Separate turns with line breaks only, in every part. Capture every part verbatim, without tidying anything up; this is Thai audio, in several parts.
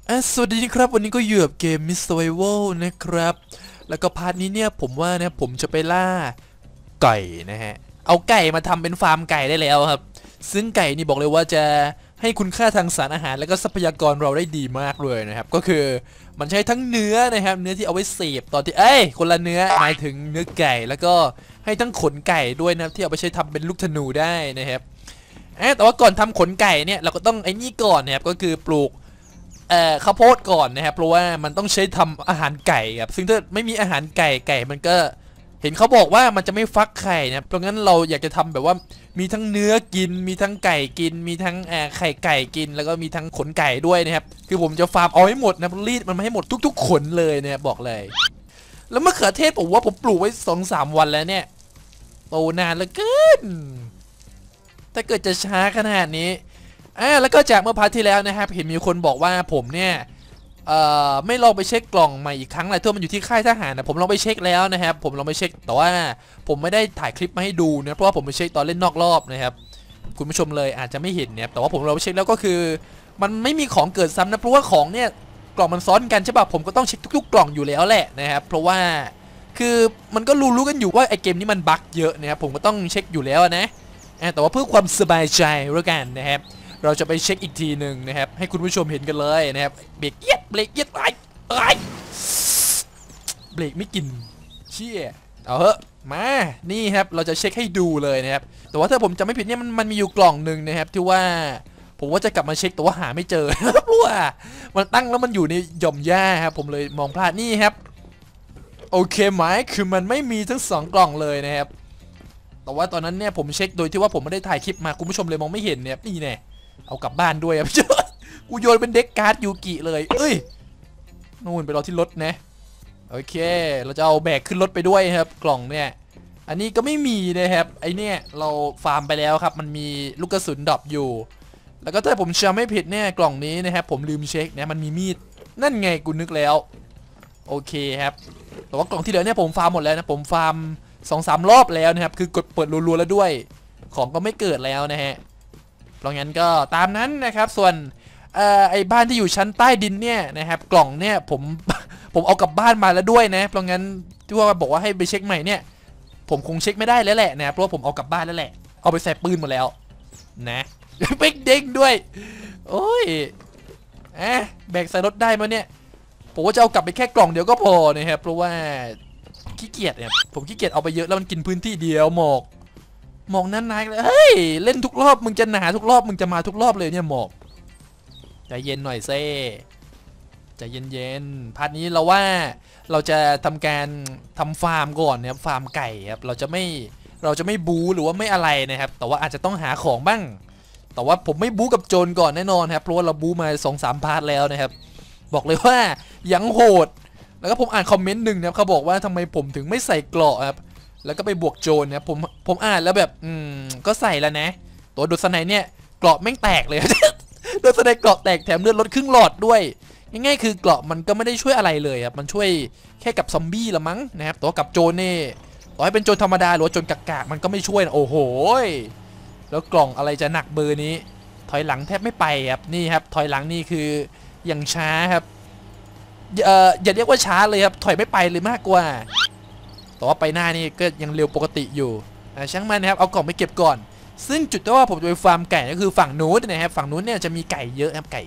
อ่ะสวัสดีครับวันนี้ก็อยู่กับเกม Mist Survival นะครับแล้วก็พาร์ทนี้เนี่ยผมว่าเนี่ยผมจะไปล่าไก่นะฮะเอาไก่มาทำเป็นฟาร์มไก่ได้แล้วครับซึ่งไก่นี่บอกเลยว่าจะให้คุณค่าทางสารอาหารและก็ทรัพยากรเราได้ดีมากเลยนะครับก็คือมันใช้ทั้งเนื้อนะครับเนื้อที่เอาไว้เสพตอนที่เอ้ยคนละเนื้อหมายถึงเนื้อไก่แล้วก็ให้ทั้งขนไก่ด้วยนะที่เอาไปใช้ทำเป็นลูกธนูได้นะครับแต่ว่าก่อนทำขนไก่เนี่ยเราก็ต้องไอ้นี่ก่อนนะครับก็คือปลูกเอ่อข้าวโพดก่อนนะครับเพราะว่ามันต้องใช้ทำอาหารไก่ครับซึ่งถ้าไม่มีอาหารไก่ไก่มันก็เห็นเขาบอกว่ามันจะไม่ฟักไข่นะเพราะงั้นเราอยากจะทำแบบว่ามีทั้งเนื้อกินมีทั้งไก่กินมีทั้งเอ่อไข่ไก่กินแล้วก็มีทั้งขนไก่ด้วยนะครับคือผมจะฟาร์มเอาให้หมดนะรีดมันมาให้หมดทุกๆขนเลยนะครับบอกเลยแล้วมะเขือเทศผมว่าผมปลูกไว้สองสามวันแล้วเนี่ยโตนานเหลือเกินถ้าเกิดจะช้าขนาดนี้อ่าแล้วก็จากเมื่อพาร์ทที่แล้วนะครับเห็นมีคนบอกว่าผมเนี่ยเอ่อไม่ลองไปเช็คกล่องใหม่อีกครั้งเลยทั่วมันอยู่ที่ค่ายทหารนะผมลองไปเช็คแล้วนะครับผมลองไปเช็คแต่ว่าผมไม่ได้ถ่ายคลิปมาให้ดูนะเพราะว่าผมไปเช็คตอนเล่นนอกรอบนะครับคุณผู้ชมเลยอาจจะไม่เห็นเนี่ยแต่ว่าผมลองไปเช็คแล้วก็คือมันไม่มีของเกิดซ้ำนะเพราะว่าของเนี่ยกล่องมันซ้อนกันใช่ป่ะผมก็ต้องเช็คทุกๆกล่องอยู่แล้วแหละนะครับเพราะว่าคือมันก็รู้ๆกันอยู่ว่าไอเกมนี้มันบั๊กเยอะนะครับผมก็ต้องเช็คอยู่แล้วนะแต่ว่าเพื่อความสบายใจแล้วกันนะครับเราจะไปเช็คอีกทีหนึ่งนะครับให้คุณผู้ชมเห็นกันเลยนะครับเบรกเอียดเบรกเอียดไอ้ไอ้เบรกไม่กินเชี่ยเอาเหอะมานี่ครับเราจะเช็คให้ดูเลยนะครับแต่ว่าถ้าผมจำไม่ผิดเนี่ยมันมันมีอยู่กล่องหนึ่งนะครับที่ว่าผมว่าจะกลับมาเช็คแต่ว่าหาไม่เจอเพราะว่ามันตั้งแล้วมันอยู่ในหย่อมหญ้าครับผมเลยมองพลาดนี่ครับโอเคไหมคือมันไม่มีทั้งสองกล่องเลยนะครับแต่ว่าตอนนั้นเนี่ยผมเช็คโดยที่ว่าผมไม่ได้ถ่ายคลิปมาคุณผู้ชมเลยมองไม่เห็นเนี่ยนี่แน่เอากลับบ้านด้วยครับกูโยนเป็นเด็กการ์ดยูกิเลยเอ้ยนู่นไปรอที่รถนะโอเคเราจะเอาแบกขึ้นรถไปด้วยครับกล่องเนี่ยอันนี้ก็ไม่มีนะครับไอเนี่ยเราฟาร์มไปแล้วครับมันมีลูกกระสุนดรอปอยู่แล้วก็ถ้าผมจำไม่ผิดเนี่ยกล่องนี้นะครับผมลืมเช็คนะมันมีมีดนั่นไงกูนึกแล้วโอเคครับแต่ว่ากล่องที่เหลือเนี่ยผมฟาร์มหมดแล้วนะผมฟาร์มสองสามรอบแล้วนะครับคือกดเปิดรัวๆแล้วด้วยของก็ไม่เกิดแล้วนะฮะเพราะงั้นก็ตามนั้นนะครับส่วนไอ้บ้านที่อยู่ชั้นใต้ดินเนี่ยนะครับกล่องเนี่ยผมผมเอากลับบ้านมาแล้วด้วยนะเพราะงั้นที่ว่าบอกว่าให้ไปเช็คใหม่เนี่ยผมคงเช็คไม่ได้แล้วแหละนะเพราะว่าผมเอากลับบ้านแล้วแหละเอาไปใส่ปืนหมดแล้วนะเป๊กเด้งด้วยโอ้ยอะแบกใส่รถได้มาเนี่ยผมว่าจะเอากลับไปแค่กล่องเดียวก็พอนะครับเพราะว่าขี้เกียจเนี่ยผมขี้เกียจเอาไปเยอะแล้วมันกินพื้นที่เดียวหมอกหมอกนั้นนายเลยเฮ้ยเล่นทุกรอบมึงจะหนาทุกรอบมึงจะมาทุกรอบเลยเนี่ยหมอกใจเย็นหน่อยเซ่ใจเย็นๆพาร์ทนี้เราว่าเราจะทำการทำฟาร์มก่อนนะครับฟาร์มไก่ครับเราจะไม่เราจะไม่บู๊หรือว่าไม่อะไรนะครับแต่ว่าอาจจะต้องหาของบ้างแต่ว่าผมไม่บู๊กับโจรก่อนแน่นอนครับเพราะว่าเราบู๊มาสองสามพาร์ทแล้วนะครับบอกเลยว่ายังโหดแล้วก็ผมอ่านคอมเมนต์หนึ่งนะครับเขาบอกว่าทำไมผมถึงไม่ใส่เกราะครับแล้วก็ไปบวกโจรนะครับผมผมอ่านแล้วแบบอืมก็ใส่แล้วนะตัวดูสไนเนี่ยเกราะแม่งแตกเลย โดนสไนเกราะแตกแถมเลือดลดครึ่งหลอดด้วยง่ายๆคือเกราะมันก็ไม่ได้ช่วยอะไรเลยครับมันช่วยแค่กับซอมบี้ละมั้งนะครับแต่ว่ากับโจรนี่ต่อให้เป็นโจรธรรมดาหรือว่าโจรกากๆมันก็ไม่ช่วยนะโอ้โหแล้วกล่องอะไรจะหนักเบอร์นี้ถอยหลังแทบไม่ไปครับนี่ครับถอยหลังนี่คืออย่างช้าครับเอ่ออย่าเรียกว่าช้าเลยครับถอยไม่ไปเลยมากกว่าแต่ว่าไปหน้านี่ก็ยังเร็วปกติอยู่ช่างมันนะครับเอากล่องไปเก็บก่อนซึ่งจุดที่ว่าผมจะไปฟาร์มไก่ก็คือฝั่งนู้นนะครับฝั่งนู้นเนี่ยจะมีไก่เยอะครับไก่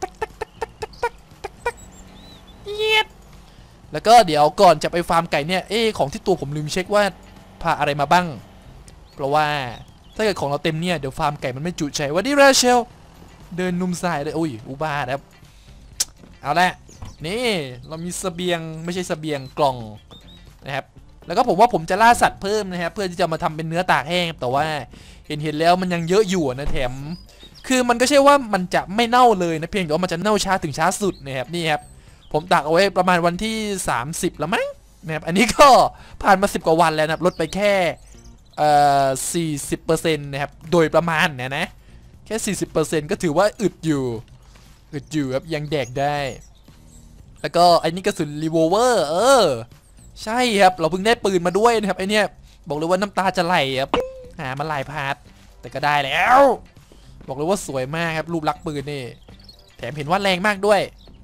เย็ดแล้วก็เดี๋ยวก่อนจะไปฟาร์มไก่เนี่ยเอ๊ของที่ตัวผมลืมเช็คว่าพาอะไรมาบ้างเพราะว่าถ้าเกิดของเราเต็มเนี่ยเดี๋ยวฟาร์มไก่มันไม่จุใจวันนี้ราเชลเดินนุ่มสายเลยอุ้ยอุบาทครับเอาละนี่เรามีเสบียงไม่ใช่เสบียงกล่องนะครับแล้วก็ผมว่าผมจะล่าสัตว์เพิ่มนะครับเพื่อที่จะมาทำเป็นเนื้อตากแห้งแต่ว่าเห็นเห็นแล้วมันยังเยอะอยู่นะแถมคือมันก็ใช่ว่ามันจะไม่เน่าเลยนะเพียงแต่ว่ามันจะเน่าช้าถึงช้าสุดนะครับนี่ครับผมตากเอาไว้ประมาณวันที่สามสิบแล้วมั้งนะครับอันนี้ก็ผ่านมาสิบกว่าวันแล้วนะครับลดไปแค่เอ่อสี่สิบเปอร์เซ็นต์นะครับโดยประมาณเนี่ยนะแค่สี่สิบเปอร์เซ็นต์ก็ถือว่าอึดอยู่อึดอยู่ครับยังแดกได้แล้วก็ไอ้นี่กระสุนรีโวลเวอร์เออใช่ครับเราเพิ่งได้ปืนมาด้วยนะครับไอเนี้ยบอกเลยว่าน้ำตาจะไหลครับหามาหลายพาร์ทแต่ก็ได้แล้วบอกเลยว่าสวยมากครับรูปลักษณ์ปืนนี่แถมเห็นว่าแรงมากด้วย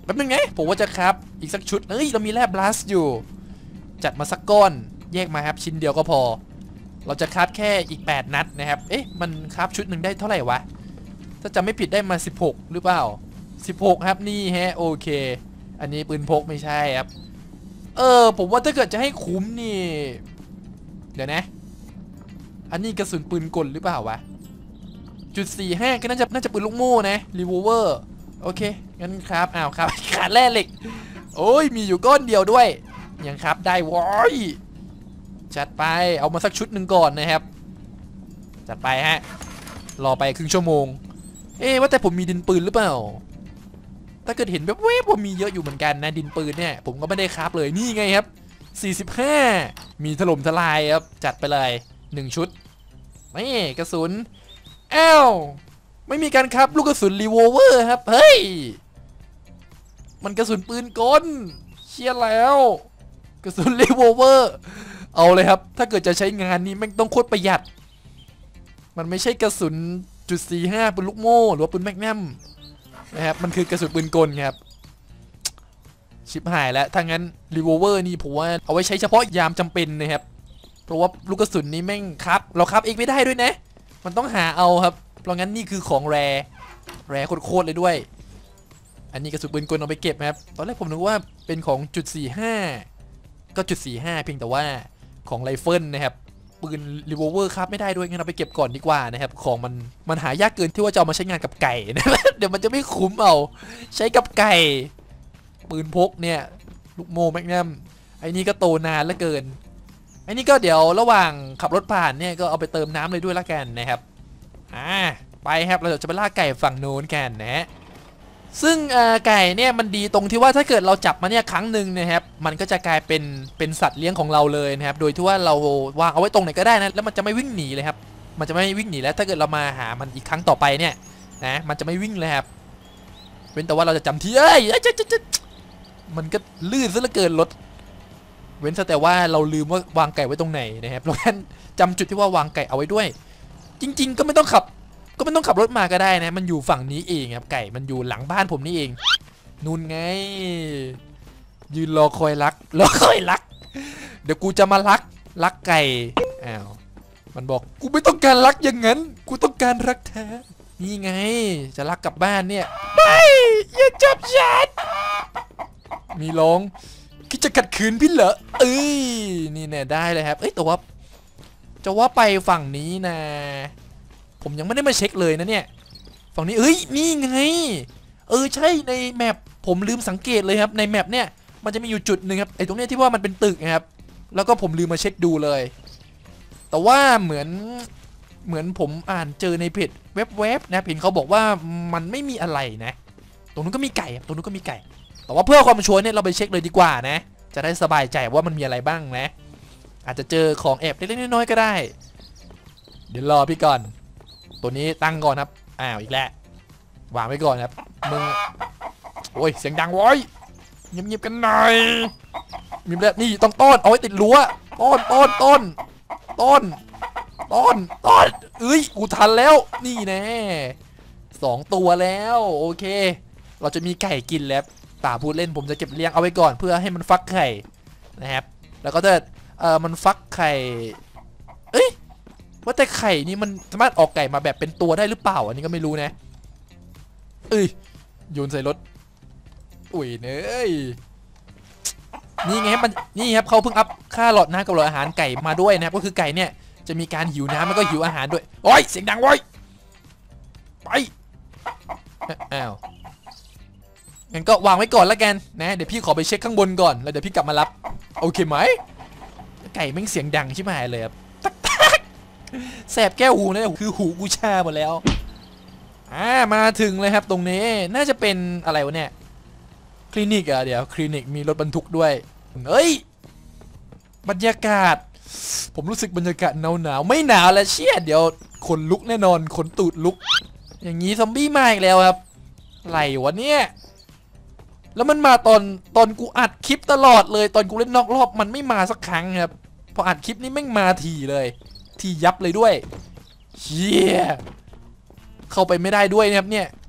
แป๊บนึงไงผมว่าจะครับอีกสักชุดเฮ้ยเรามีแร่บลัสอยู่จัดมาสักก้อนแยกมาครับชิ้นเดียวก็พอเราจะครับแค่อีกแปดนัดนะครับเอ๊ะมันครับชุดหนึ่งได้เท่าไหร่วะถ้าจำไม่ผิดได้มาสิบหกหรือเปล่าสิบหกครับนี่ฮะโอเคอันนี้ปืนพกไม่ใช่ครับเออผมว่าถ้าเกิดจะให้คุ้มนี่เดี๋ยวนะอันนี้กระสุนปืนกลหรือเปล่าวะจุดสี่ห้าก็น่าจะน่าจะปืนลูกโม่นะรีโวลเวอร์โอเคงั้นครับอ้าวครับขาดแร่เหล็กโอ้ยมีอยู่ก้อนเดียวด้วยยังครับได้วอยจัดไปเอามาสักชุดหนึ่งก่อนนะครับจัดไปฮะรอไปครึ่งชั่วโมงเอ๊ะว่าแต่ผมมีดินปืนหรือเปล่าถ้าเกิดเห็นแบบเว็บว่ามีเยอะอยู่เหมือนกันนะดินปืนเนี่ยผมก็ไม่ได้ครับเลยนี่ไงครับสี่สิบห้ามีถล่มทลายครับจัดไปเลยหนึ่งชุดนี่กระสุนอ้าวไม่มีการครับลูกกระสุนรีโวลเวอร์ครับเฮ้ยมันกระสุนปืนกลเชี่ยแล้วกระสุนรีโวลเวอร์เอาเลยครับถ้าเกิดจะใช้งานนี้แม่งต้องโคตรประหยัดมันไม่ใช่กระสุนจุดสี่ห้าปืนลูกโม่หรือว่าปืนแมกนัมนะครับมันคือกระสุนปืนกลครับชิบหายแล้วถ้างั้นรีโวลเวอร์นี่ผมว่าเอาไว้ใช้เฉพาะยามจำเป็นนะครับเพราะว่าลูกกระสุนนี้แม่งครับเราครับเองไม่ได้ด้วยนะมันต้องหาเอาครับเพราะงั้นนี่คือของแรแรโคตรเลยด้วยอันนี้กระสุนปืนกลเอาไปเก็บครับตอนแรกผมนึกว่าเป็นของจุดสี่ห้าก็จุดสี่ห้าเพียงแต่ว่าของไรเฟิลนะครับปืนรีโวลเวอร์ครับไม่ได้ด้วยงั้นเราไปเก็บก่อนดีกว่านะครับของมันมันหายากเกินที่ว่าจะเอามาใช้งานกับไก่นะ เดี๋ยวมันจะไม่คุ้มเอาใช้กับไก่ปืนพกเนี่ยลูกโม่แมกนัมไอ้นี่ก็โตนานเหลือเกินไอ้นี่ก็เดี๋ยวระหว่างขับรถผ่านเนี่ยก็เอาไปเติมน้ำเลยด้วยละกันนะครับอ่าไปครับเราจะไปล่าไก่ฝั่งโน้นกันนะซึ่งไก่เนี่ยมันดีตรงที่ว่าถ้าเกิดเราจับมาเนี่ยครั้งหนึ่งนะครับมันก็จะกลายเป็นเป็นสัตว์เลี้ยงของเราเลยนะครับโดยที่ว่าเราวางเอาไว้ตรงไหนก็ได้นะแล้วมันจะไม่วิ่งหนีเลยครับมันจะไม่วิ่งหนีแล้วถ้าเกิดเรามาหามันอีกครั้งต่อไปเนี่ยนะมันจะไม่วิ่งเลยครับเว้นแต่ว่าเราจะจำที่เอ้ยจะจะจะมันก็ลื่นซะเหลือเกินรถเว้นแต่ว่าเราลืมว่าวางไก่ไว้ตรงไหนนะครับเพราะฉะนั้นจำจุดที่ว่าวางไก่เอาไว้ด้วยจริงๆก็ไม่ต้องขับก็ไม่ต้องขับรถมาก็ได้นะมันอยู่ฝั่งนี้เองครับไก่มันอยู่หลังบ้านผมนี่เองนู่นไงยืนรอคอยรักรอคอยรักเดี๋ยวกูจะมารักรักไก่อ้าวมันบอกกูไม่ต้องการรักอย่างนั้นกูต้องการรักแท้นี่ไงจะรักกลับบ้านเนี่ยไม่อย่าจับฉันมีร้องคิดจะขัดขืนพี่เหรอเอ้ยนี่เนี่ยได้เลยครับเอ้ยแต่ว่าจะว่าไปฝั่งนี้นะผมยังไม่ได้มาเช็คเลยนะเนี่ยฝั่งนี้เอ้ยนี่ไงเออใช่ในแมปผมลืมสังเกตเลยครับในแมปเนี่ยมันจะมีอยู่จุดหนึ่งครับไอ้ตรงเนี้ยที่ว่ามันเป็นตึกนะครับแล้วก็ผมลืมมาเช็คดูเลยแต่ว่าเหมือนเหมือนผมอ่านเจอในเพจเว็บๆนะเห็นเขาบอกว่ามันไม่มีอะไรนะตรงนู้นก็มีไก่ตรงนู้นก็มีไก่แต่ว่าเพื่อความชัวร์เนี่ยเราไปเช็คเลยดีกว่านะจะได้สบายใจว่ามันมีอะไรบ้างนะอาจจะเจอของแอบเล็กๆน้อยๆก็ได้เดี๋ยวรอพี่ก่อนตัวนี้ตั้งก่อนครับอ้าวอีกแล้ววางไว้ก่อนครับมึงโอ้ยเสียงดังวอยเงียบๆกันหน่อยมีแบบนี่ต้องต้นเอาไว้ติดรั้วต้นต้นต้นต้นต้นต้นเอ้ยกูทันแล้วนี่แน่สองตัวแล้วโอเคเราจะมีไก่กินแล้วป่าพูดเล่นผมจะเก็บเลี้ยงเอาไว้ก่อนเพื่อให้มันฟักไข่นะครับแล้วก็จะเออมันฟักไข่เอ้ยว่าแต่ไข่นี่มันสามารถออกไก่มาแบบเป็นตัวได้หรือเปล่าอันนี้ก็ไม่รู้นะเอ้ยโยนใส่รถอุ้ยเนยนี่ไงมันนี่ครับเขาเพิ่งอัพค่าหลอดน้ำกับหลอดอาหารไก่มาด้วยนะครับก็คือไก่เนี่ยจะมีการหิวน้ำแล้วก็หิวอาหารด้วยโอ้ยเสียงดังไว้ไปอ้าวงั้นก็วางไว้ก่อนแล้วกันนะเดี๋ยวพี่ขอไปเช็คข้างบนก่อนแล้วเดี๋ยวพี่กลับมารับโอเคไหมไก่แม่งเสียงดังใช่ไหมเลยครับแสบแก้วหูนะคือหูกูชาหมดแล้วอ่ามาถึงเลยครับตรงนี้น่าจะเป็นอะไรวะเนี่ยคลินิกอะเดี๋ยวคลินิกมีรถบรรทุกด้วยเฮ้ยบรรยากาศผมรู้สึกบรรยากาศหนาวหนาวไม่หนาวแล้วเชี่ยเดี๋ยวขนลุกแน่นอนขนตูดลุกอย่างนี้ซอมบี้มาอีกแล้วครับไหลวะเนี่ยแล้วมันมาตอนตอนกูอัดคลิปตลอดเลยตอนกูเล่นนอกรอบมันไม่มาสักครั้งครับพออัดคลิปนี้แม่งมาทีเลยทียับเลยด้วยเชี่ยเข้าไปไม่ได้ด้วยนะครับเนี่ย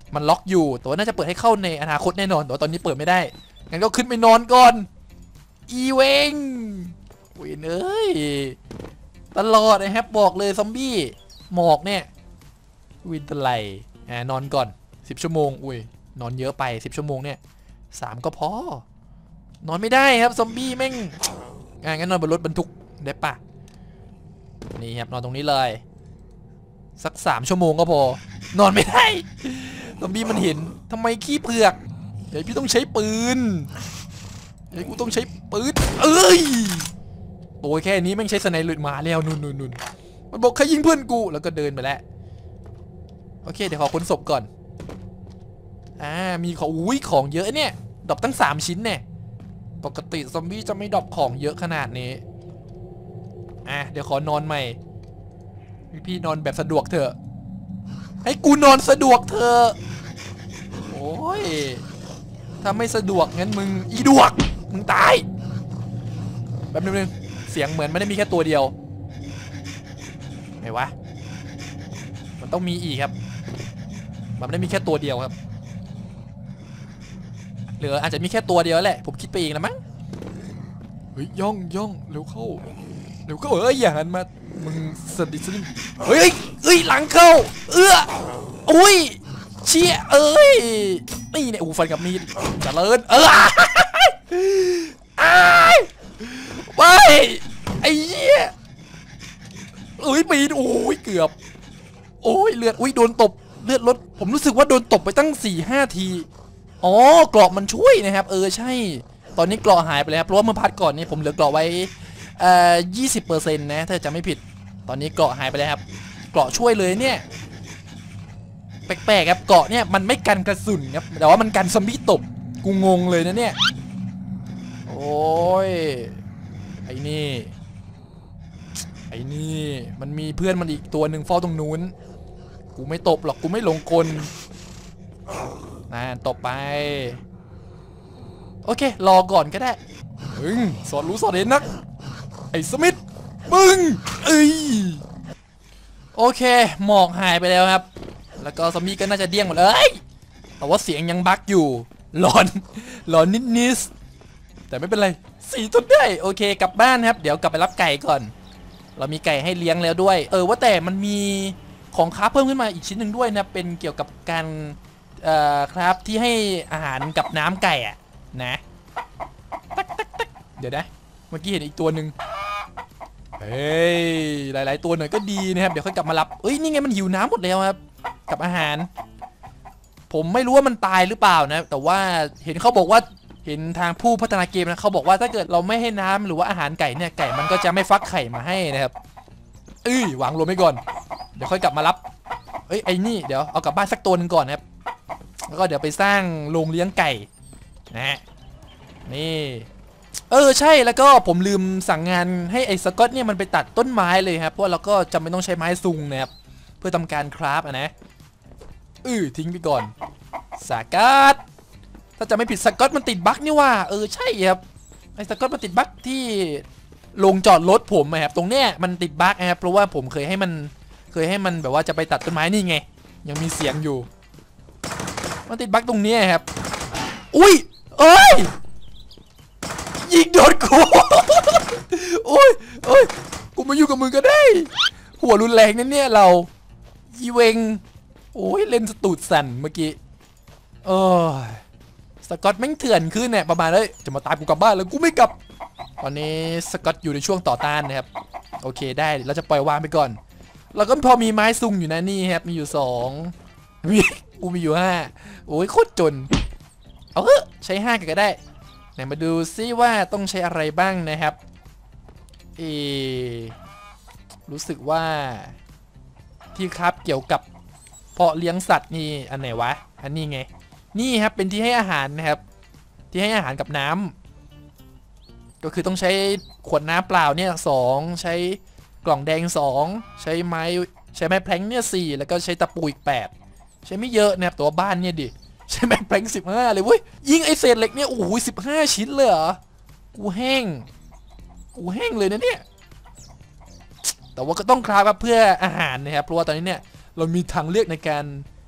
มันล็อกอยู่แต่ว่าน่าจะเปิดให้เข้าในอนาคตแน่นอนแต่ว่าตอนนี้เปิดไม่ได้งั้นก็ขึ้นไปนอนก่อนอีเวงเว้ยเอ้ยตลอดนะครับบอกเลยซอมบี้หมอกเนี่ยวินตะไลอ่านอนก่อนสิบชั่วโมงอุ้ยนอนเยอะไปสิบชั่วโมงเนี่ยสามก็พอนอนไม่ได้ครับซอมบี้แม่งอ่างั้นนอนบนรถบรรทุกได้ปะนี่ครับนอนตรงนี้เลยสักสามชั่วโมงก็พอนอนไม่ได้ซอมบี้มันเห็นทำไมขี้เผือกเดี๋ยวพี่ต้องใช้ปืนเดี๋ยวกูต้องใช้ปืนเอ้ยโอ้ยแค่นี้แม่งใช้สไนเปอร์มาแล้วนุ่นนุ่นนุ่นมันบอกใครยิงเพื่อนกูแล้วก็เดินไปแล้วโอเคเดี๋ยวขอค้นศพก่อนอ่ามีของอุ้ยของเยอะเนี่ยดรอปตั้งสามชิ้นเนี่ยปกติซอมบี้จะไม่ดรอปของเยอะขนาดนี้อ่ะเดี๋ยวขอนอนใหม่พี่นอนแบบสะดวกเถอะให้กูนอนสะดวกเถอะโอ้ยถ้าไม่สะดวกงั้นมึงอีดวกมึงตายแบบนึงเสียงเหมือนไม่ได้มีแค่ตัวเดียวไงวะมันต้องมีอีกครับมันไม่ได้มีแค่ตัวเดียวครับหรืออาจจะมีแค่ตัวเดียวแหละผมคิดไปเองนะมั้งเฮ้ยย่องย่องเร็วเข้าเร็วเข้าเอ้ยอย่างนั้นมามึงสดิสนิมเฮ้ยเอ้ยหลังเข้าเอื้ออุ้ยเชี่ยเอ้ยนี่เนี่ยอูฟันกับมีดเจริญเออไปไอ้เหี้ยเอ้ยปีนโอ้ยเกือบโอ้ยเลือดอุ้ยโดนตบเลือดลดผมรู้สึกว่าโดนตบไปตั้ง สี่ห้า ทีอ๋อเกราะมันช่วยนะครับเออใช่ตอนนี้เกราะหายไปแล้วเพราะว่าเมื่อพาร์ทก่อนนี้ผมเหลือเกราะไว้เอ่อ ยี่สิบเปอร์เซ็นต์ นะถ้าจะไม่ผิดตอนนี้เกราะหายไปแล้วครับเกราะช่วยเลยเนี่ยแปลกๆครับเกราะเนี่ยมันไม่กันกระสุนครับแต่ว่ามันกันซอมบี้ตบกูงงเลยนะเนี่ยโอ้ยไอ้นี่ไอ้นี่มันมีเพื่อนมันอีกตัวหนึ่งเฝ้าตรงนู้นกูไม่ตบหรอกกูไม่หลงกลน่าตบไปโอเครอก่อนก็ได้มึงสอนรู้สอนเห็นนักไอ้สมิธมึงเอ้ยโอเคหมอกหายไปแล้วครับแล้วก็ซอมบี้ก็น่าจะเดี้ยงหมดเลยแต่ว่าเสียงยังบั๊กอยู่หลอนหลอนนิดๆแต่ไม่เป็นไรสีจนได้โอเคกลับบ้านครับเดี๋ยวกลับไปรับไก่ก่อนเรามีไก่ให้เลี้ยงแล้วด้วยเออว่าแต่มันมีของค้าเพิ่มขึ้นมาอีกชิ้นหนึ่งด้วยนะเป็นเกี่ยวกับการเอ่อครับที่ให้อาหารกับน้ำไก่อะนะตักตักตักเดี๋ยวนะเมื่อกี้เห็นอีกตัวหนึ่งเฮ้ยหลายๆตัวหน่อยก็ดีนะครับเดี๋ยวค่อยกลับมารับเอ้ยนี่ไงมันหิวน้ำหมดแล้วครับกับอาหารผมไม่รู้ว่ามันตายหรือเปล่านะแต่ว่าเห็นเขาบอกว่าเห็นทางผู้พัฒนาเกมนะเขาบอกว่าถ้าเกิดเราไม่ให้น้ำหรือว่าอาหารไก่เนี่ยไก่มันก็จะไม่ฟักไข่มาให้นะครับเอ้ยวางรวมไว้ก่อนเดี๋ยวค่อยกลับมารับเอ้ยไอ้นี่เดี๋ยวเอากลับบ้านสักตัวหนึ่งก่อนนะครับแล้วก็เดี๋ยวไปสร้างโรงเลี้ยงไก่นะนี่เออใช่แล้วก็ผมลืมสั่งงานให้ไอ้สกอตเนี่ยมันไปตัดต้นไม้เลยครับเพราะเราก็จำเป็นต้องใช้ไม้ซุงนะครับเพื่อทำการคราฟอ่ะนะอือทิ้งไปก่อนสกัดถ้าจะไม่ผิดสกอตมันติดบั๊กนี่ว่าเออใช่ครับไอ้สกอตมันติดบั๊กที่ลงจอดรถผมครับตรงเนี้ยมันติดบั๊กนะครับเพราะว่าผมเคยให้มันเคยให้มันแบบว่าจะไปตัดต้นไม้นี่ไงยังมีเสียงอยู่มันติดบั๊กตรงนี้ครับอุ้ยเอ้ยยิงโดนกูโอ้ยโอ้ยกูมาอยู่กับมึงก็ได้หัวรุนแรงนั่นเนี่ยเราอีเวงโอ้ยเล่นสตูดสั่นเมื่อกี้เออสกอตแม่งเถื่อนขึ้นเนี่ยประมาณเลยจะมาตามกูกลับบ้านแล้วกูไม่กลับตอนนี้สกอตอยู่ในช่วงต่อต้านนะครับโอเคได้เราจะปล่อยวางไปก่อนแล้วก็พอมีไม้ซุงอยู่นะนี่ครับมีอยู่สองมีกูมีอยู่ห้าโอ้ยโคตรจนเอาเถอะใช้ห้ากันก็ได้ไหนมาดูซิว่าต้องใช้อะไรบ้างนะครับเอรู้สึกว่าที่ครับเกี่ยวกับเพาะเลี้ยงสัตว์นี่อันไหนวะอันนี้ไงนี่ครับเป็นที่ให้อาหารนะครับที่ให้อาหารกับน้ำก็คือต้องใช้ขวดน้ำเปล่าเนี่ยสองใช้กล่องแดงสองใช้ไม้ใช้ไม้แพลงเนี่ยสี่แล้วก็ใช้ตะปูอีกแปดใช้ไม่เยอะนะครับตัวบ้านเนี่ยดิใช้ไม้แพลงสิบห้าเลยเว้ยยิงไอเศษเหล็กเนี่ยโอ้โหสิบห้าชิ้นเลยเหรอกูแห้งกูแห้งเลยนะเนี่ยแต่ว่าก็ต้องคราฟเพื่ออาหารนะครับเพราะว่าตอนนี้เนี่ยเรามีทางเลือกในการ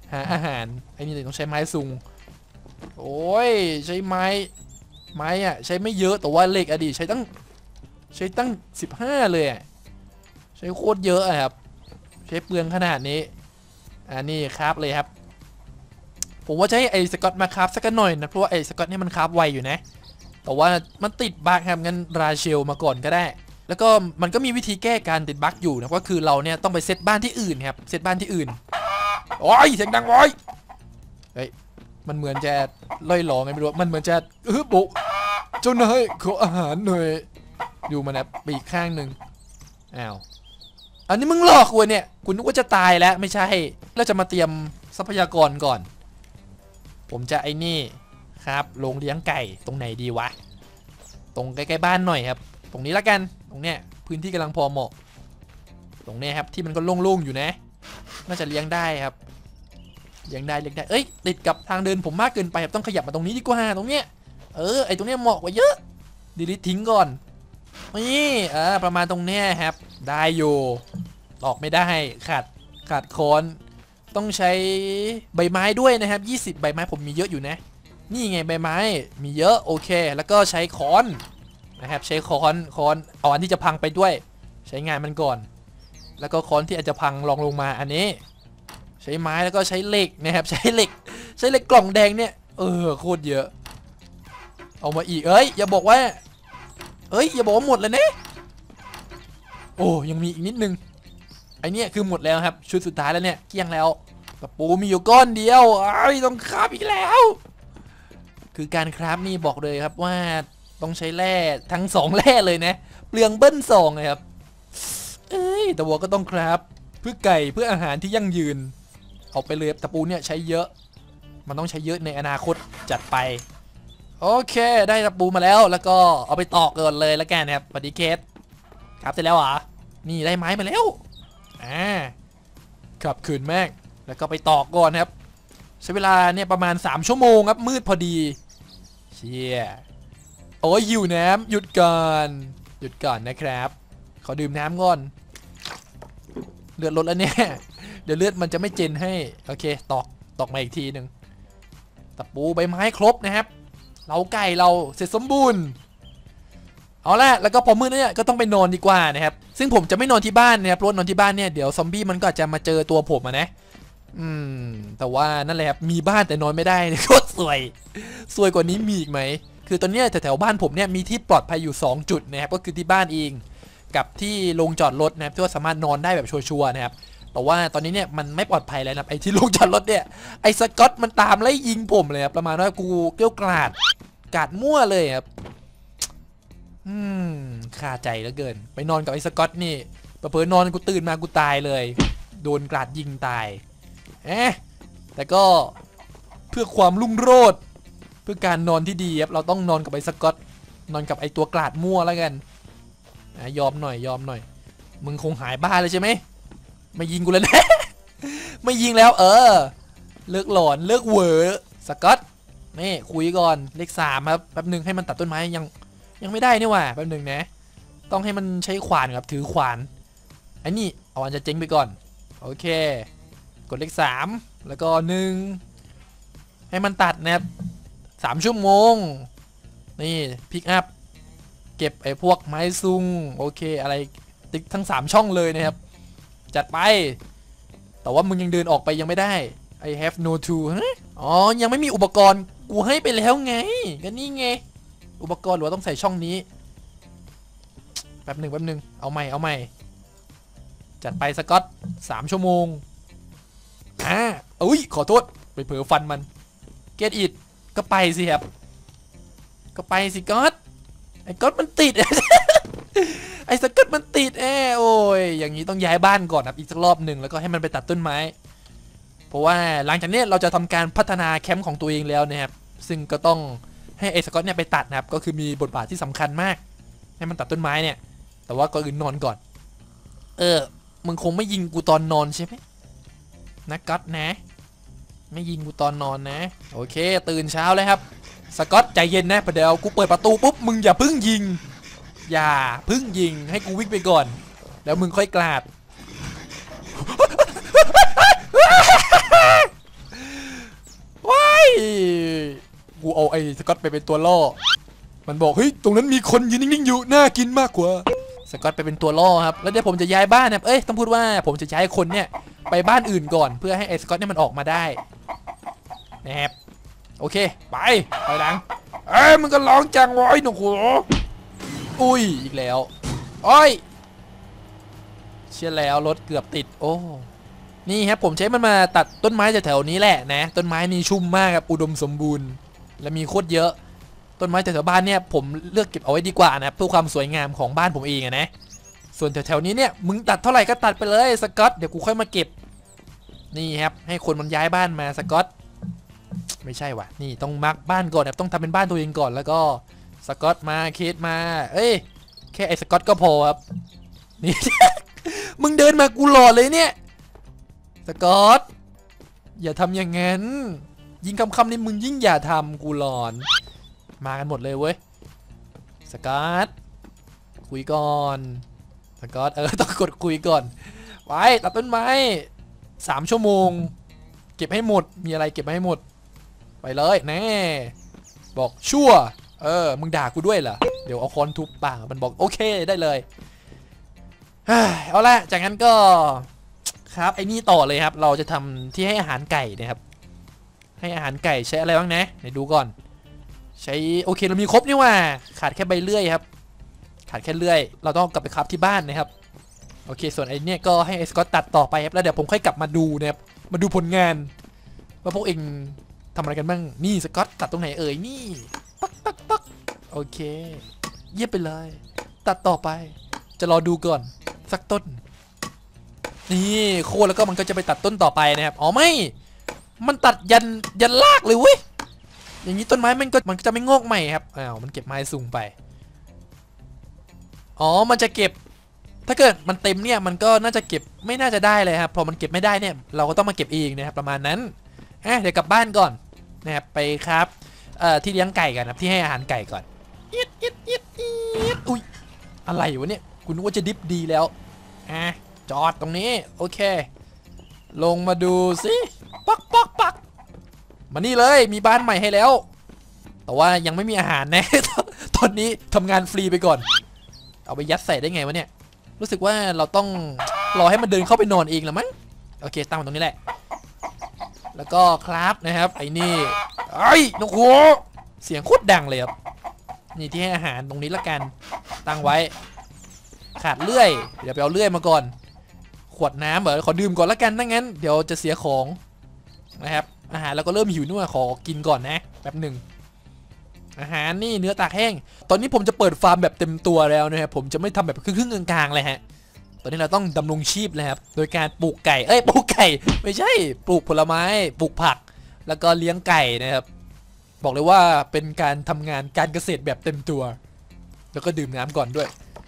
หาอาหารไอ้นี่ต้องใช้ไม้ซุงโอ้ยใช้ไม้ไม้อะใช้ไม่เยอะแต่ว่าเหล็กอะดิใช้ตั้งใช้ตั้งสิบห้าเลยอะใช้โคตรเยอะอะครับใช้เปลืองขนาดนี้อันนี้ครับเลยครับผมว่าจะให้ไอ้สกอตมาครับสักหน่อยนะเพราะว่าไอ้สกอตนี่มันครับไวอยู่นะแต่ว่ามันติดบั๊กครับงั้นราเชลมาก่อนก็ได้แล้วก็มันก็มีวิธีแก้การติดบั๊กอยู่นะก็คือเราเนี่ยต้องไปเซตบ้านที่อื่นครับเซตบ้านที่อื่นโอ้ยเสียงดังโว้ยเฮ้ยมันเหมือนจะล่อยหลอไงไม่รู้มันเหมือนจะเออบุกเจ้านายขออาหารหน่อยดูมันนะปีกข้างหนึ่งอ้าวอันนี้มึงหลอกกูเนี่ยคุณนึกว่าจะตายแล้วไม่ใช่เราจะมาเตรียมทรัพยากรก่อนผมจะไอ้นี่ครับโรงเลี้ยงไก่ตรงไหนดีวะตรงใกล้ๆบ้านหน่อยครับตรงนี้ละกันตรงเนี้ยพื้นที่กำลังพอเหมาะตรงเนี้ยครับที่มันก็โล่งๆอยู่นะน่าจะเลี้ยงได้ครับเลี้ยงได้เลี้ยงได้เอ้ยติดกับทางเดินผมมากเกินไปครับต้องขยับมาตรงนี้ดีกว่าตรงเนี้ยเออไอตรงเนี้ยเหมาะกว่าเยอะดีลิททิ้งก่อนนี่เออประมาณตรงเนี้ยครับได้อยู่ตอกไม่ได้ขาดขาดค้อนต้องใช้ใบไม้ด้วยนะครับยี่สิบใบไม้ผมมีเยอะอยู่นะนี่ไงใบไม้มีเยอะโอเคแล้วก็ใช้ค้อนนะครับใช้ค้อนค้อนเอาอันที่จะพังไปด้วยใช้งานมันก่อนแล้วก็ค้อนที่อาจจะพังลองลงมาอันนี้ใช้ไม้แล้วก็ใช้เหล็กนะครับใช้เหล็กใช้เหล็กกล่องแดงเนี่ยเออโคตรเยอะเอามาอีกเอ้ยอย่าบอกว่าเอ้ยอย่าบอกว่าหมดเลยนะโอ้ยังมีอีกนิดนึงไอเนี้ยคือหมดแล้วครับชุดสุดท้ายแล้วเนี่ยเกลี้ยงแล้วตะปูมีอยู่ก้อนเดียวไอ้ต้องคราฟอีกแล้วคือการคราฟนี่บอกเลยครับว่าต้องใช้แร่ทั้งสองแร่เลยนะเปลืองเบิ้ลสองเลยครับเอ้ยแต่ว่าก็ต้องคราฟเพื่อไก่เพื่ออาหารที่ยั่งยืนเอาไปเลยตะปูเนี่ยใช้เยอะมันต้องใช้เยอะในอนาคตจัดไปโอเคได้ตะปูมาแล้วแล้วก็เอาไปตอกก่อนเลยแล้วกันครับปฏิเคสครับเสร็จแล้วเหรอนี่ได้ไม้มาแล้วอ่าขับขืนแม่งแล้วก็ไปตอกก่อนครับใช้เวลาเนี่ยประมาณสามชั่วโมงครับมืดพอดีเชี่ยโอ้ยหิวน้ำหยุดก่อนหยุดก่อนนะครับขอดื่มน้ำก่อนเลือดลดแล้วเนี่ยเดี๋ยวเลือดมันจะไม่เจนให้โอเคตอกตอกมาอีกทีหนึ่งตะปูใบไม้ครบนะครับเราไก่เราเสร็จสมบูรณ์เอาละแล้วก็พอมืดเนี่ยก็ต้องไปนอนดีกว่านะครับซึ่งผมจะไม่นอนที่บ้านนะครับเพราะนอนที่บ้านเนี่ยเดี๋ยวซอมบี้มันก็อาจจะมาเจอตัวผมนะอืมแต่ว่านั่นแหละครับมีบ้านแต่นอนไม่ได้โคตรสวยสวยกว่านี้มีอีกไหมคือตอนนี้แถวๆบ้านผมเนี่ยมีที่ปลอดภัยอยู่สองจุดนะครับก็คือที่บ้านเองกับที่โรงจอดรถนะครับที่ว่าสามารถนอนได้แบบชัวร์ๆนะครับแต่ว่าตอนนี้เนี่ยมันไม่ปลอดภัยแล้วนะไอ้ที่โรงจอดรถเนี่ยไอ้สกอตมันตามไล่ยิงผมเลยครับประมาณว่ากูเกลี้ยกล่อมกาดมั่วเลยครับอืมคาใจเหลือเกินไปนอนกับไอ้สกอตนี่เผลอๆนอนกูตื่นมากูตายเลยโดนกราดยิงตายเอ๊ะแต่ก็เพื่อความรุ่งโรจน์เพื่อการนอนที่ดีครับเราต้องนอนกับไอ้สกอตนอนกับไอ้ตัวกราดมั่วแล้วกันยอมหน่อยยอมหน่อยมึงคงหายบ้าเลยใช่ไหมไม่ยิงกูแล้วนะ ไม่ยิงแล้วเออเลิกหลอนเลิกเหวอสกอตนี่คุยก่อนเลขสามครับแป๊บหนึ่งให้มันตัดต้นไม้ยังยังไม่ได้นี่ว่ะแป๊บหนึ่งนะต้องให้มันใช้ขวานครับถือขวานไอ้นี่เอาอันจะเจ๊งไปก่อนโอเคกดเลขสามแล้วก็หนึ่งให้มันตัดนะครับสามชั่วโมงนี่พิกอัพเก็บไอ้พวกไม้ซุงโอเคอะไรติ๊กทั้งสามช่องเลยนะครับจัดไปแต่ว่ามึงยังเดินออกไปยังไม่ได้ I have no tool ฮะอ๋อยังไม่มีอุปกรณ์กูให้ไปแล้วไงก็นี่ไงอุปกรณ์หรือว่าต้องใส่ช่องนี้แป๊บหนึ่งแป๊บหนึ่งเอาใหม่เอาใหม่จัดไปสกอตสามชั่วโมงอ่าอุ้ยขอโทษไปเผลอฟันมันเกตอิดก็ไปสิครับก็ไปสิก๊อตไอ้ก๊อตมันติด ไอ้สกอตมันติดแอโอ้ยอย่างนี้ต้องย้ายบ้านก่อนครับอีกสักรอบหนึ่งแล้วก็ให้มันไปตัดต้นไม้เพราะว่าหลังจากนี้เราจะทำการพัฒนาแคมป์ของตัวเองแล้วนะครับซึ่งก็ต้องให้ไอ้สกอตเนี่ยไปตัดนะครับก็คือมีบทบาทที่สำคัญมากให้มันตัดต้นไม้เนี่ยแต่ว่าก่อนอื่นนอนก่อนเออมึงคงไม่ยิงกูตอนนอนใช่ไหมนะก๊อตนะไม่ยิงกูตอนนอนนะโอเคตื่นเช้าเลยครับสกอตใจเย็นนะเดี๋ยวกูเปิดประตูปุ๊บมึงอย่าพึ่งยิงอย่าพึ่งยิงให้กูวิ่งไปก่อนแล้วมึงค่อยกราดกูเอาไอ้สกอตไปเป็นตัวล่อมันบอกเฮ้ยตรงนั้นมีคนยืนนิ่งๆอยู่น่ากินมากกว่าสกอตไปเป็นตัวล่อครับแล้วเดี๋ยวผมจะย้ายบ้านครับเอ้ยต้องพูดว่าผมจะย้ายคนเนี่ยไปบ้านอื่นก่อนเพื่อให้ไอ้สกอตเนี่ยมันออกมาได้นะครับโอเคไปไปหลังเอ้ยมึงก็ร้องจังวะไอ้หนูหัวอุ้ยอีกแล้วโอ้ยเชื่อแล้วรถเกือบติดโอ้นี่ครับผมใช้มันมาตัดต้นไม้แถวๆนี้แหละนะต้นไม้นี่ชุ่มมากครับอุดมสมบูรณ์และมีโคตรเยอะต้นไม้แถวๆบ้านเนี่ยผมเลือกเก็บเอาไว้ดีกว่านะเพื่อความสวยงามของบ้านผมเองนะส่วนแถวๆนี้เนี่ยมึงตัดเท่าไหร่ก็ตัดไปเลยสกอตเดี๋ยวกูค่อยมาเก็บนี่ครับให้คนมันย้ายบ้านมาสกอตไม่ใช่ว่ะนี่ต้องมาร์กบ้านก่อนต้องทำเป็นบ้านตัวเองก่อนแล้วก็สกอตมาเคสมาเอ้ยแค่ไอ้สกอตก็พอครับนี่ มึงเดินมากูหล่อเลยเนี่ยสกอตอย่าทำอย่างงั้นยิ่งคำๆนี่มึงยิ่งอย่าทำกูหลอนมากันหมดเลยเว้ยสกอตคุยก่อนสกอตเออต้องกดคุยก่อนไปตัดต้นไม้สามชั่วโมงเก็บให้หมดมีอะไรเก็บให้หมดไปเลยแน่บอกชั่วเออมึงด่ากูด้วยเหรอเดี๋ยวเอาค้อนทุบปากมันบอกโอเคได้เลยเอาละจากนั้นก็ครับไอ้นี่ต่อเลยครับเราจะทำที่ให้อาหารไก่นะครับให้อาหารไก่ใช้อะไรบ้างนะเดี๋ยวดูก่อนใช้โอเคเรามีครบนี่ว่าขาดแค่ใบเลื่อยครับขาดแค่เลื่อยเราต้องกลับไปครับที่บ้านนะครับโอเคส่วนไอ้นี่ก็ให้ไอ้สกอตตัดต่อไปครับแล้วเดี๋ยวผมค่อยกลับมาดูนะครับมาดูผลงานว่าพวกเองทำอะไรกันบ้างนี่สกอตตัดตรงไหนเอ่ยนี่ปักปักปักโอเคเยี่ยมไปเลยตัดต่อไปจะรอดูก่อนสักต้นนี่โค่นแล้วก็มันก็จะไปตัดต้นต่อไปนะครับอ๋อไม่มันตัดยันยันลากเลยเว้ยอย่างนี้ต้นไม้มันก็มันจะไม่งอกใหม่ครับอ้าวมันเก็บไม้สูงไปอ๋อมันจะเก็บถ้าเกิดมันเต็มเนี่ยมันก็น่าจะเก็บไม่น่าจะได้เลยครับพอมันเก็บไม่ได้เนี่ยเราก็ต้องมาเก็บเองนะครับประมาณนั้นอ่ะเดี๋ยวกลับบ้านก่อนนะครับไปครับเอ่อที่เลี้ยงไก่กันครับที่ให้อาหารไก่ก่อนอิดอิดอิดอิดอุ้ยอะไรวะเนี่ยคุณนึกว่าจะดิฟดีแล้วอ่ะจอดตรงนี้โอเคลงมาดูสิปักปักปักมานี่เลยมีบ้านใหม่ให้แล้วแต่ว่ายังไม่มีอาหารนะ ตอนนี้ทำงานฟรีไปก่อนเอาไปยัดใส่ได้ไงวะเนี่ยรู้สึกว่าเราต้องรอให้มันเดินเข้าไปนอนเองละมั้งโอเคตั้งมันตรงนี้แหละแล้วก็ครับนะครับไอ้นี่ไอ้นกหัวเสียงโคตรดังเลยครับนี่ที่ให้อาหารตรงนี้ละกันตั้งไว้ขาดเลื่อยเดี๋ยวไปเอาเลื่อยมาก่อนขวดน้ำเหรอขอดื่มก่อนละกันถ้างั้นเดี๋ยวจะเสียของนะครับอาหารเราก็เริ่มหิวนู่นขอกินก่อนนะแป๊บหนึ่งอาหารนี่เนื้อตากแห้งตอนนี้ผมจะเปิดฟาร์มแบบเต็มตัวแล้วนะครับผมจะไม่ทำแบบครึ่งๆกลางๆเลยฮะตอนนี้เราต้องดำรงชีพเลยครับโดยการปลูกไก่เอ้ยปลูกไก่ไม่ใช่ปลูกผลไม้ปลูกผักแล้วก็เลี้ยงไก่นะครับบอกเลยว่าเป็นการทำงานการเกษตรแบบเต็มตัวแล้วก็ดื่มน้ำก่อนด้วย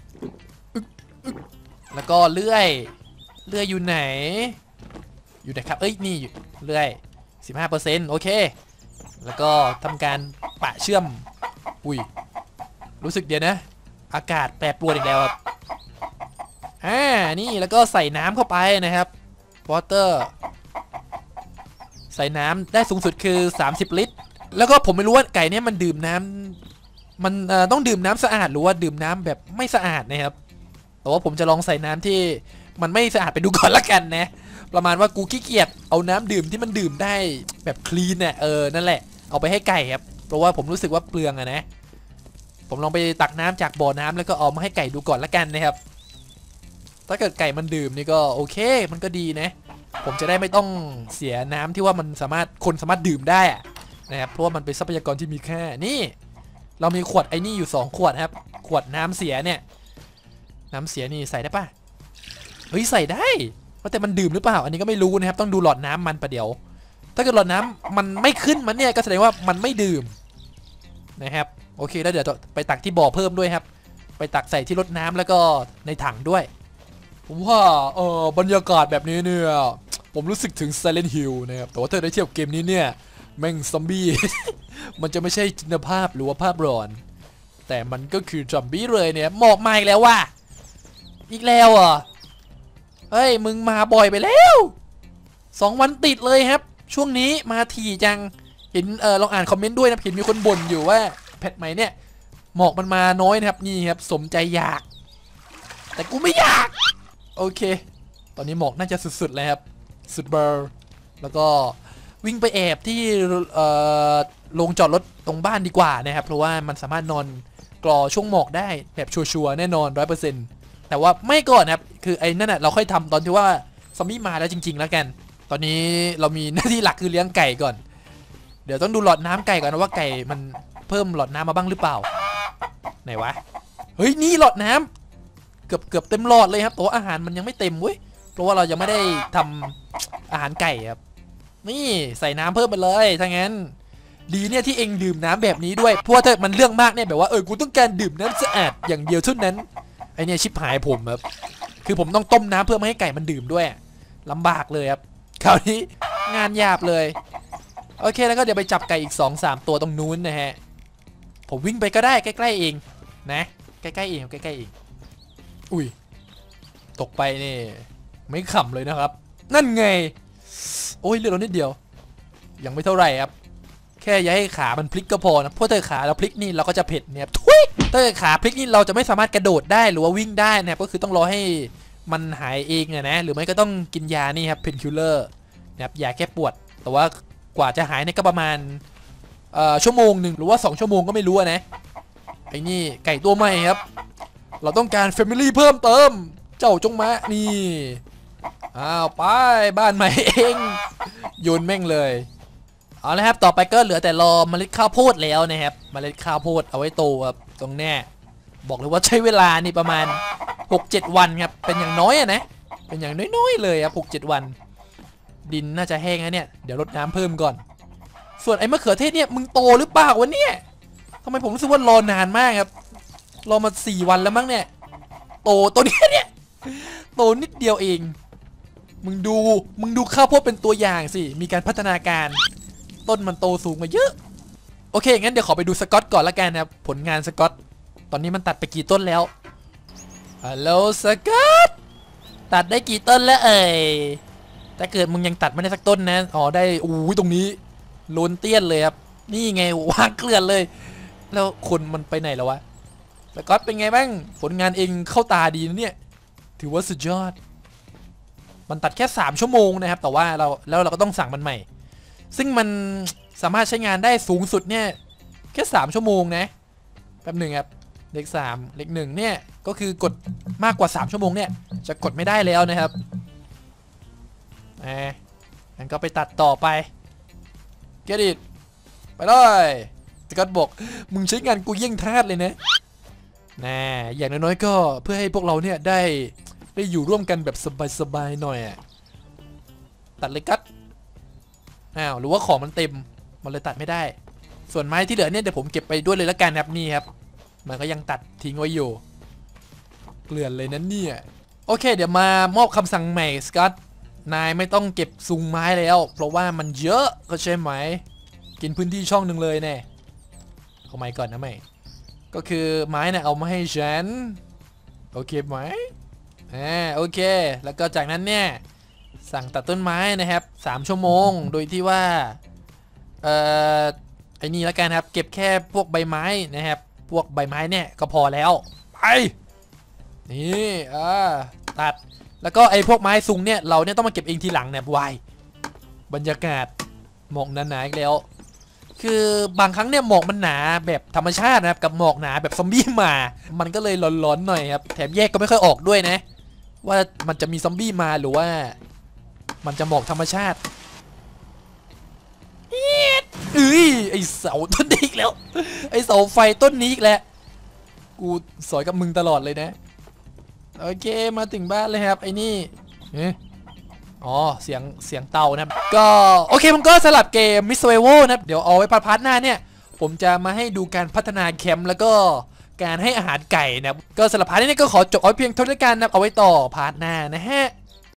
แล้วก็เลื่อยเลื่อยอยู่ไหนอยู่ไหนครับเอ้ยนี่เลื่อย สิบห้าเปอร์เซ็นต์ โอเคแล้วก็ทำการปะเชื่อมอุ้ยรู้สึกเดี๋ยวนะอากาศแปรปรวนอีกแล้วครับอ่านี่แล้วก็ใส่น้ำเข้าไปนะครับวอเตอร์ใส่น้ำได้สูงสุดคือสามสิบลิตรแล้วก็ผมไม่รู้ว่าไก่เนี่ยมันดื่มน้ำมันต้องดื่มน้ำสะอาดหรือว่าดื่มน้ำแบบไม่สะอาดนะครับแต่ว่าผมจะลองใส่น้ำที่มันไม่สะอาดไปดูก่อนละกันนะประมาณว่ากูขี้เกียจเอาน้ำดื่มที่มันดื่มได้แบบคลีนเนี่ยเออนั่นแหละเอาไปให้ไก่ครับเพราะว่าผมรู้สึกว่าเปลืองอะนะผมลองไปตักน้ำจากบ่อน้ำแล้วก็เอามาให้ไก่ดูก่อนละกันนะครับถ้าเกิดไก่มันดื่มนี่ก็โอเคมันก็ดีนะผมจะได้ไม่ต้องเสียน้ำที่ว่ามันสามารถคนสามารถดื่มได้นะครับเพราะว่ามันเป็นทรัพยากรที่มีค่านี่เรามีขวดไอ้นี่อยู่สองขวดครับขวดน้ำเสียเนี่ยน้ำเสียนี่ใส่ได้ปะเฮ้ยใส่ได้แต่มันดื่มหรือเปล่าอันนี้ก็ไม่รู้นะครับต้องดูหลอดน้ำมันประเดี๋ยวถ้าเกิดหลอดน้ำมันไม่ขึ้นมันเนี่ยก็แสดงว่ามันไม่ดื่มนะครับโอเคแล้วเดี๋ยวไปตักที่บ่อเพิ่มด้วยครับไปตักใส่ที่รถน้ำแล้วก็ในถังด้วยผมว่าเออบรรยากาศแบบนี้เนี่ยผมรู้สึกถึง Silent Hill นะครับแต่ว่าถ้าได้เทียบเกมนี้เนี่ยแม่งซอมบี้ มันจะไม่ใช่จินตภาพหรือว่าภาพหลอนแต่มันก็คือซอมบี้เลยเนี่ยหมอกมาอีกแล้วว่ะอีกแล้วอ่ะเฮ้ยมึงมาบ่อยไปแล้วสองวันติดเลยครับช่วงนี้มาถี่จังเห็นเออลองอ่านคอมเมนต์ด้วยนะเห็นมีคนบ่นอยู่ว่าแพทใหม่เนี่ยหมอกมันมาน้อยนะครับนี่ครับสมใจอยากแต่กูไม่อยากโอเคตอนนี้หมอกน่าจะสุดๆเลยครับสุดเบอร์แล้วก็วิ่งไปแอบที่เอ่อโรงจอดรถตรงบ้านดีกว่านะครับเพราะว่ามันสามารถนอนกรอช่วงหมอกได้แบบชัวร์ๆแน่นอน ร้อยเปอร์เซ็นต์ แต่ว่าไม่ก่อนครับคือไอ้นั่นน่ะเราค่อยทำตอนที่ว่าซอมบี้มาแล้วจริงๆแล้วกันตอนนี้เรามีหน้าที่หลักคือเลี้ยงไก่ก่อนเดี๋ยวต้องดูหลอดน้ำไก่ก่อนนะว่าไก่มันเพิ่มหลอดน้ำมาบ้างหรือเปล่าไหนวะเฮ้ยนี่หลอดน้ำเกือบเกือบเต็มหลอดเลยครับแต่ว่าอาหารมันยังไม่เต็มเว้ยเพราะว่าเรายังไม่ได้ทำอาหารไก่ครับนี่ใส่น้ำเพิ่มไปเลยถ้างั้นดีเนี่ยที่เองดื่มน้ำแบบนี้ด้วยเพราะว่าถ้ามันเรื่องมากเนี่ยแบบว่าเออกูต้องการดื่มน้ำสะอาดอย่างเดียวเท่านั้นไอเนี่ยชิบหายผมครับคือผมต้องต้มน้ำเพื่อไม่ให้ไก่มันดื่มด้วยลำบากเลยครับคราวนี้งานหยาบเลยโอเคแล้วก็เดี๋ยวไปจับไก่อีก สองสาม ตัวตรงนู้นนะฮะผมวิ่งไปก็ได้ใกล้ๆเองนะใกล้ๆเองใกล้ๆเองอุ้ยตกไปนี่ไม่ขำเลยนะครับนั่นไงโอ้ยเลือดเรานิดเดียวยังไม่เท่าไหร่ครับแค่อย่าให้ขามันพลิกก็พอนะเพราะถ้าขาเราพลิกนี่เราก็จะเผ็ดเนี่ยทุยถ้าขาพลิกนี่เราจะไม่สามารถกระโดดได้หรือว่าวิ่งได้นะครับก็คือต้องรอให้มันหายเองเนี่ยนะหรือไม่ก็ต้องกินยานี่ครับเพนคิลเลอร์นะครับยาแก้ปวดแต่ว่ากว่าจะหายเนี่ยก็ประมาณเอ่อชั่วโมงหนึ่งหรือว่าสองชั่วโมงก็ไม่รู้นะไอ้นี่ไก่ตัวใหม่ครับเราต้องการแฟมิลี่เพิ่มเติมเจ้าจงมานี่อ้าวไปบ้านใหม่เองโยนแม่งเลยเอาละครับต่อไปก็เหลือแต่รอเมล็ดข้าวโพดแล้วนะครับเมล็ดข้าวโพดเอาไว้โตครับตรงแน่บอกเลยว่าใช้เวลานี่ประมาณ หกเจ็ด วันครับเป็นอย่างน้อยอะนะเป็นอย่างน้อยๆเลยครับ หกเจ็ด วันดินน่าจะแห้งนะเนี่ยเดี๋ยวรดน้ำเพิ่มก่อนส่วนไอ้มะเขือเทศเนี่ยมึงโตหรือเปล่าวะเนี่ยทำไมผมรู้สึกว่ารอนานมากครับรอมาสี่วันแล้วมั้งเนี่ยโตตัวนี้เนี่ยโตนิดเดียวเองมึงดูมึงดูข้าวโพดเป็นตัวอย่างสิมีการพัฒนาการต้นมันโตสูงมาเยอะโอเคงั้นเดี๋ยวขอไปดูสกอตก่อนละกันนะครับผลงานสกอตตอนนี้มันตัดไปกี่ต้นแล้วฮัลโหลสกอตตัดได้กี่ต้นแล้วเอ่ยถ้าเกิดมึงยังตัดไม่ได้สักต้นนะอ๋อได้อู้ยตรงนี้โลนเตี้ยนเลยครับนี่ไงวางเกลื่อนเลยแล้วคนมันไปไหนแล้ววะสกอตเป็นไงบ้างผลงานเองเข้าตาดีนะเนี่ยถือว่าสุดยอดมันตัดแค่สามชั่วโมงนะครับแต่ว่าเราแล้วเราก็ต้องสั่งมันใหม่ซึ่งมันสามารถใช้งานได้สูงสุดเนี่ยแค่สามชั่วโมงนะแป๊บหนึ่งครับเลขสามเลขหนึ่งเนี่ยก็คือกดมากกว่าสามชั่วโมงเนี่ยจะกดไม่ได้แล้วนะครับอ่างั้นก็ไปตัดต่อไปเกดิตไปเลยสกอตบอกมึงใช้งานกูเยี่ยงทาสเลยนะน่อย่างน้อยๆก็เพื่อให้พวกเราเนี่ยได้ได้อยู่ร่วมกันแบบสบายๆหน่อยอ่ะตัดเลยกัดอ้าวหรือว่าของมันเต็มมันเลยตัดไม่ได้ส่วนไม้ที่เหลือเนี่ยเดี๋ยวผมเก็บไปด้วยเลยละกันครับนี่ครับมันก็ยังตัดทิ้งไว้อยู่เกลื่อนเลยนั่นเนี่ยโอเคเดี๋ยวมามอบคำสั่งใหม่สกอตนายไม่ต้องเก็บซุงไม้แล้วเพราะว่ามันเยอะก็ใช่ไหมกินพื้นที่ช่องหนึ่งเลยแน่เอาไม้ก่อนนะไม่ก็คือไม้เนี่ยเอามาให้ฉันโอเคไหมอ่าโอเคแล้วก็จากนั้นเนี่ยสั่งตัดต้นไม้นะครับสามชั่วโมงโดยที่ว่าเอ่อไอ้นี่แล้วกันครับเก็บแค่พวกใบไม้นะครับพวกใบไม้เนี่ยก็พอแล้วไปนี่อ่าตัดแล้วก็ไอ้พวกไม้ซุงเนี่ยเราเนี่ยต้องมาเก็บเองทีหลังเนี่ยวายบรรยากาศหมอกหนาๆอีกแล้วคือบางครั้งเนี่ยหมอกมันหนาแบบธรรมชาตินะครับกับหมอกหนาแบบซอมบี้มามันก็เลยร้อนๆหน่อยครับแถมแยกก็ไม่ค่อยออกด้วยนะว่ามันจะมีซอมบี้มาหรือว่ามันจะหมอกธรรมชาติเอ้ยไอเสาต้นนี้อีกแล้วไอเสาไฟต้นนี้อีกแล้วกูสอยกับมึงตลอดเลยนะโอเคมาถึงบ้านเลยครับไอ้นี่อ๋อเสียงเสียงเตานะครับก็โอเคมันก็สลับเกมมิสเวโวนะครับเดี๋ยวเอาไว้พาร์ทหน้าเนี่ยผมจะมาให้ดูการพัฒนาแคมป์แล้วก็การให้อาหารไก่นะครับก็สำหรับพาร์ทนี้ก็ขอจบเอาเพียงเท่านี้กันนะครับเอาไว้ต่อพาร์ทหน้านะฮะ